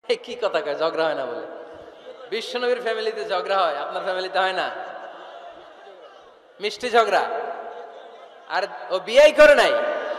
কি কথা কয়, ঝগড়া হয় না বলে? বিশ্বনবীর ফ্যামিলিতে ঝগড়া হয়, আপনার ফ্যামিলিতে হয় না? মিষ্টি ঝগড়া। আর ও বিয়েই করে নাই।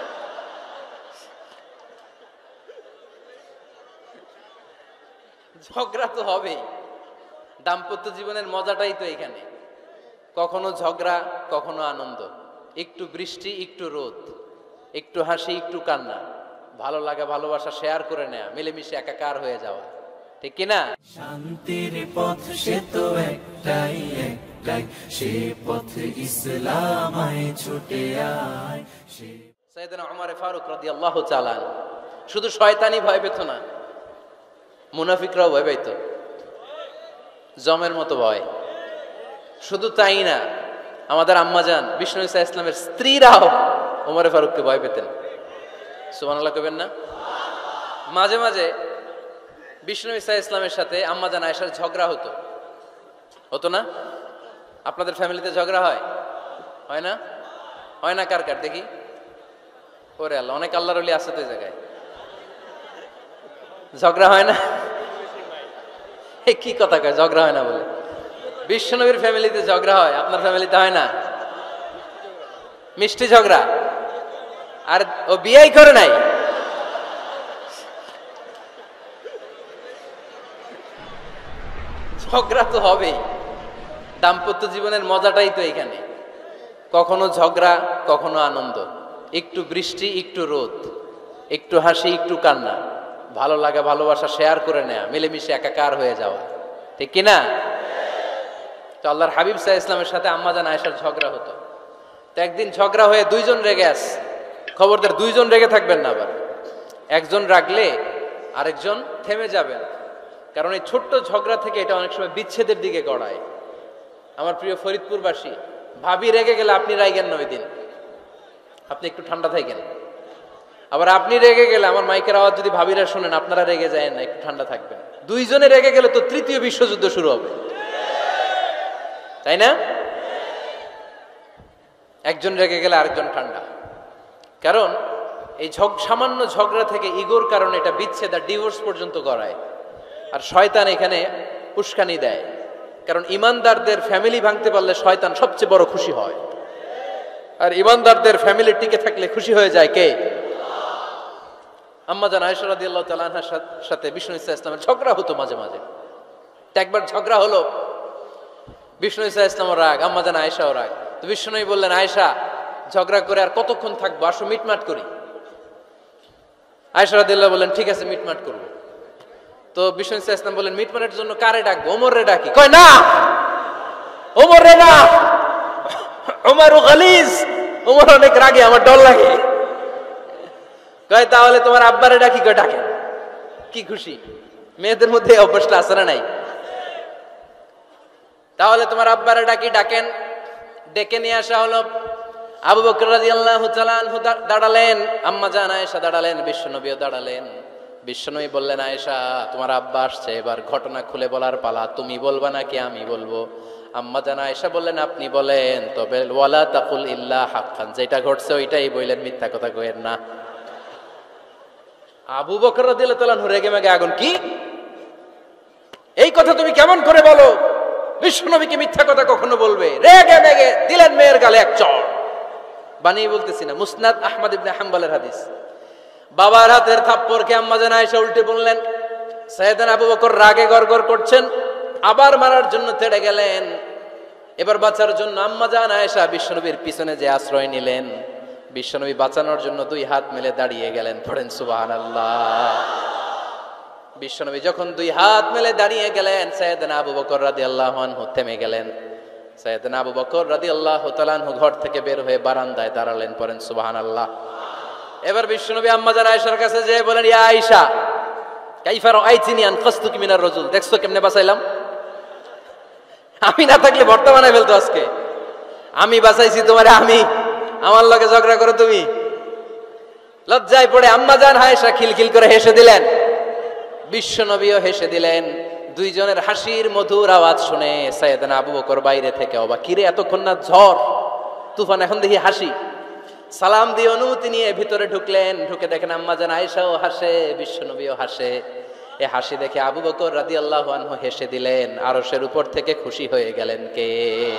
ঝগড়া তো হবেই, দাম্পত্য জীবনের মজাটাই তো এখানে। কখনো ঝগড়া, কখনো আনন্দ, একটু বৃষ্টি, একটু রোদ, একটু হাসি, একটু কান্না, ভালো লাগা ভালোবাসা শেয়ার করে নেয়া, মিলেমিশে একাকার হয়ে যাওয়া, ঠিক কিনা? শান্তির পথ সে তো একটাই একটাই, সে পথ ইসলামায় ছুটে আয়। সাইয়েদনা ওমর ফারুক রাদিয়াল্লাহু তাআলা শুধু শয়তানি ভয় পেত না, মুনাফিকরাও ভয় পাইত, জমের মতো ভয়। শুধু তাই না, আমাদের আম্মাজান বিষ্ণু ইসা ইসলামের স্ত্রীরাও ওমর ফারুককে ভয় পেতেন। সুবহানাল্লাহ কইবেন না? মাঝে মাঝে বিষ্ণু ইসা ইসলামের সাথে আম্মাজান আয়েশার ঝগড়া হতো, হতো না? আপনাদের ফ্যামিলিতে ঝগড়া হয়? হয় না? হয় না? কার কার দেখি? ওরে আল্লাহ, অনেক আল্লাহর ওলি আছে তো এই জায়গায়। ঝগড়া হয় না? কি কথা কয়, ঝগড়া হয় না বলে? বিশ্বনবীর ফ্যামিলিতে ঝগড়া হয়, আপনার ফ্যামিলিতে হয় না? মিষ্টি ঝগড়া। আর ও বিয়েই করে নাই। ঝগড়া তো হবেই, দাম্পত্য জীবনের মজাটাই তো এখানে। কখনো ঝগড়া, কখনো আনন্দ, একটু বৃষ্টি, একটু রোদ, একটু হাসি, একটু কান্না, ভালো লাগা ভালোবাসা শেয়ার করে নেয়া, মিলেমিশে একাকার হয়ে যাওয়া, ঠিক কিনা? তো আল্লাহর হাবিব সাল্লাল্লাহু আলাইহি ইসলামের সাথে আম্মাজান আয়েশার ঝগড়া হতো। তো একদিন ঝগড়া হয়ে দুইজন রেগে আছে। খবরদার, দুইজন রেগে থাকবেন না আবার। একজন রাগলে আরেকজন থেমে যাবেন, কারণ এই ছোট্ট ঝগড়া থেকে এটা অনেক সময় বিচ্ছেদের দিকে গড়ায়। আমার প্রিয় ফরিদপুরবাসী, ভাবি রেগে গেলে আপনি রাইগেন না, ওই দিন আপনি একটু ঠান্ডা থাকেন। আবার আপনি রেগে গেলে, আমার মাইকের আওয়াজ যদি ভাবিরা শুনেন, আপনারা রেগে যায় না, একটু ঠান্ডা থাকবেন। দুইজনে রেগে গেলে তো তৃতীয় বিশ্বযুদ্ধ শুরু হবে, তাই না? একজন রেগে গেলে আরেকজন ঠান্ডা, কারণ এই সামান্য ঝগড়া থেকে ইগোর কারণে এটা বিচ্ছেদ আর ডিভোর্স পর্যন্ত গড়ায়। আর শয়তান এখানে উস্কানি দেয়, কারণ ইমানদারদের ফ্যামিলি ভাঙতে পারলে শয়তান সবচেয়ে বড় খুশি হয়। আর ইমানদারদের ফ্যামিলি টিকে থাকলে খুশি হয়ে যায় কে? আম্মাজান আয়েশা রাদিয়াল্লাহু তাআলা আনহার সাথে বিষ্ণু ইসা ইসলামের ঝগড়া হতো মাঝে মাঝে। তো একবার ঝগড়া হলো, বিষ্ণু ইসা ইসলামের রাগ, আম্মাজান আয়েশাও রাগ। তো বিষ্ণুই বললেন, আয়েশা, ঝগড়া করে আর কতক্ষণ থাকবো, আসো মিটমাট করি। আয়েশা রাদিয়াল্লাহু বললেন, ঠিক আছে, মিটমাট করবো। তো বিষ্ণু ইসা ইসলাম বললেন, মিটমাটের জন্য কারে ডাকবো? ওমর রে ডাকি। কয় না, ওমর রে না, ওমর গালিজ, ওমর অনেক রাগে, আমার ডর লাগে। কয় তাহলে তোমার আব্বারে ডাকি। কয় ডাকে। কি খুশি! মেয়েদের মধ্যে অভ্যাসটা আছে না নাই? তাহলে তোমার আব্বারে ডাকি। ডাকেন। ডেকে নিয়ে আসা হলো। আবু বকর রাদিয়াল্লাহু তাআলা আনহু দাঁড়ালেন, আম্মাজান আয়েশা দাঁড়ালেন, বিশ্বনবীও দাঁড়ালেন। বিশ্বনবী বললেন, আয়েশা, তোমার আব্বা আসছে, এবার ঘটনা খুলে বলার পালা। তুমি বলবা নাকি আমি বলবো? আম্মাজান আয়েশা বললেন, আপনি বলেন, তবে ওয়ালা তাকুল ইল্লা হাক্কান, যেটা ঘটছে ওইটাই বললেন, মিথ্যা কথা কইেন না। আবু বকর রাদিয়াল্লাহু তাআলা আনহু রেগে মেগে আগুন। কি, এই কথা তুমি কেমন করে বলো? বিশ্বনবীকে মিথ্যা কথা কখনো বলবে? রেগে মেগে দিলেন মেয়ের গালে এক চড়। বানিয়ে বলতেছি না, মুসনাদ আহমদ ইবনে হাম্বলের হাদিস। বাবার হাতের থাপ্পড়কে আম্মাজান আয়েশা উল্টে বললেন। সাইয়েদনা আবু বকর রাগে গড়গড় করছেন, আবার মারার জন্য তেড়ে গেলেন। এবার বাঁচার জন্য আম্মাজান আয়েশা বিশ্বনবীর পিছনে যে আশ্রয় নিলেন, বিশ্বনবী বাঁচানোর জন্য দুই হাত মেলে দাঁড়িয়ে গেলেন। পড়েন সুবহানাল্লাহ। বিশ্বনবী যখন দুই হাত মেলে দাঁড়িয়ে গেলেন, সাইয়েদনা আবু বকর রাদিয়াল্লাহু আনহু থেমে গেলেন। সাইয়েদনা আবু বকর রাদিয়াল্লাহু তাআলা আনহু ঘর থেকে বের হয়ে বারান্দায় দাঁড়ালেন। পড়েন সুবহানাল্লাহ। এবার বিশ্বনবী আম্মাজান আয়েশার কাছে যেয়ে বলেন, ইয়া আয়েশা, কাইফা রাআইতিনি আনকাসতুকি মিনার রাজুল, দেখছো কেমনে বাঁচাইলাম? আমি না থাকলে ভর্তা বানাই ফেলতো আজকে। আমি বাঁচাইছি তোমারে, আমি, আমার লগে ঝগড়া করো তুমি? লজ্জায় পড়ে আম্মাজান আয়েশা খিলখিল করে হেসে দিলেন, বিশ্বনবীও হেসে দিলেন। দুইজনের হাসির মধুর আওয়াজ শুনে সাইয়েদনা আবু বকর বাইরে থেকে অবাক, কিরে এতক্ষণ না ঝড় তুফান, এখন দেখি হাসি। সালাম দিয়ে অনুমতি নিয়ে ভিতরে ঢুকলেন। ঢুকে দেখেন আম্মাজান আয়েশাও হাসে, বিশ্বনবীও হাসে। এই হাসি দেখে আবু বকর রাদিয়াল্লাহু আনহু হেসে দিলেন, আরশের উপর থেকে খুশি হয়ে গেলেন কে?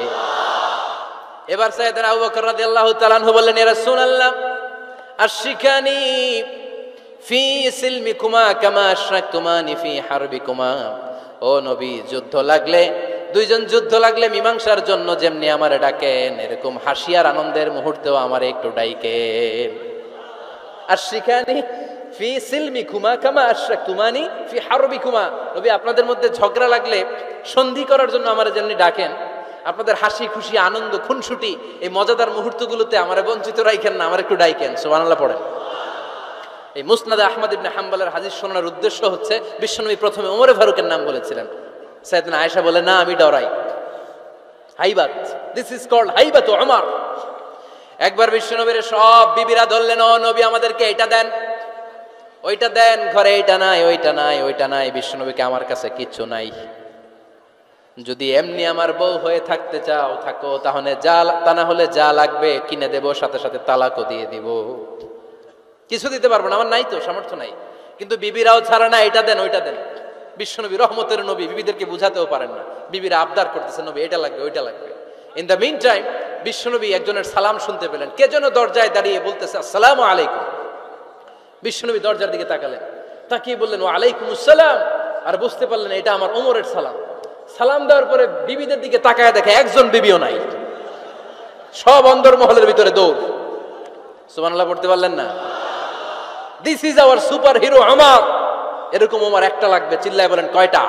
এবার সাইয়েদনা আবু বকর রাদিয়াল্লাহু তাআলা আনহু বললেন, ইয়া রাসূলুল্লাহ আশরিকানি ফি সিলমিকুমা কামা আশরাকতুমানি ফি হারবিকুমা। ও নবী, যুদ্ধ লাগলে, দুইজন যুদ্ধ লাগলে মীমাংসার জন্য যেমনি আমারে ডাকেন, এরকম হাসি আর আনন্দের মুহূর্তেও আমারে একটু ডাইকেন। আশরিকানি ফি সিলমিকুমা কামা আশরাকতুমানি ফি হারবিকুমা। নবী, আপনাদের মধ্যে ঝগড়া লাগলে সন্ধি করার জন্য আমারে যেমনি ডাকেন, আপনাদের হাসি খুশি আনন্দ খুনসুটি এই মজাদার মুহূর্তগুলোতে আমারে বঞ্চিত রাখেন না, আমার একটু ডাইকেন। সুবহানাল্লাহ পড়েন। এই মুসনাদে আহমদ ইবনে হাম্বলের হাদিস শোনার উদ্দেশ্য হচ্ছে, বিশ্বনবী প্রথমে ওমরে ফারুকের নাম বলেছিলেন। সাইয়েদনা আয়েশা বলে, না আমি ডরাই। হাইবাত, দিস ইজ কল্ড হাইবাত ওমর। একবার বিশ্বনবীর সব বিবিরা ধরলেন, ও নবী আমাদেরকে এটা দেন, ওইটা দেন, ঘরে এইটা নাই, ওইটা নাই, ওইটা নাই। বিশ্বনবীকে, আমার কাছে কিচ্ছু নাই, যদি এমনি আমার বউ হয়ে থাকতে চাও থাকো, তাহলে তা না হলে যা লাগবে কিনে দেব, সাথে সাথে তালাকও দিয়ে দিব। কিছু দিতে পারবো না, আমার নাই তো, সামর্থ্য নাই। কিন্তু বিবিরাও ছাড়া না, এটা দেন ওইটা দেন। বিশ্বনবী রহমতের নবী, বিবিদেরকে বুঝাতেও পারেন না, বিবিরা আবদার করতেছে, নবী এটা লাগবে ওইটা লাগবে। ইন দ্য মিন টাইম বিশ্বনবী একজনের সালাম শুনতে পেলেন, কে যেন দরজায় দাঁড়িয়ে বলতেছে আসসালামু আলাইকুম। বিশ্বনবী দরজার দিকে তাকালেন, তাকিয়ে বললেন ওয়া আলাইকুম আসসালাম, আর বুঝতে পারলেন এটা আমার ওমরের সালাম। সালাম দেওয়ার পরে বিবিদের দিকে তাকায় দেখে একজন বিবিও নাই, সব অন্দরমহলের ভিতরে দৌড়। সুবহানাল্লাহ পড়তে পারলেন না? This is our super hero Omar. এরকম ওমর একটা লাগবে, চিল্লায় বলেন কয়টা?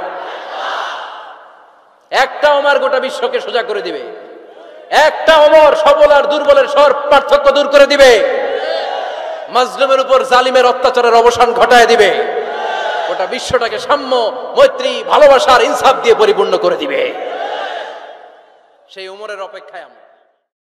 একটা ওমর গোটা বিশ্বকে সোজা করে দিবে। একটা ওমর সবল আর দুর্বলের সব পার্থক্য দূর করে দিবে। মাজলুমের উপর জালিমের অত্যাচারের অবসান ঘটায় দিবে। গোটা বিশ্বটাকে সাম্য, মৈত্রী, ভালোবাসার ইনসাফ দিয়ে পরিপূর্ণ করে দিবে। সেই ওমরের অপেক্ষায় আমরা।